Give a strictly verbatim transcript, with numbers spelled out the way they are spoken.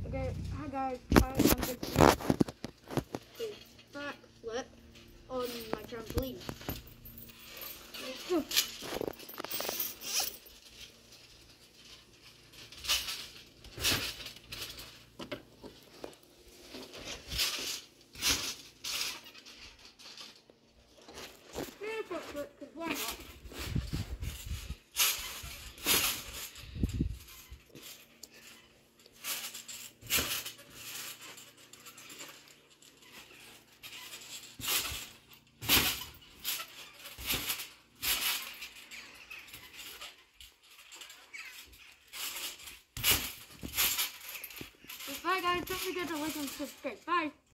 Okay, hi guys, I am going to do a backflip on my trampoline. Let's go. Here's a backflip, because why not? Bye guys, don't forget to like and subscribe. Bye.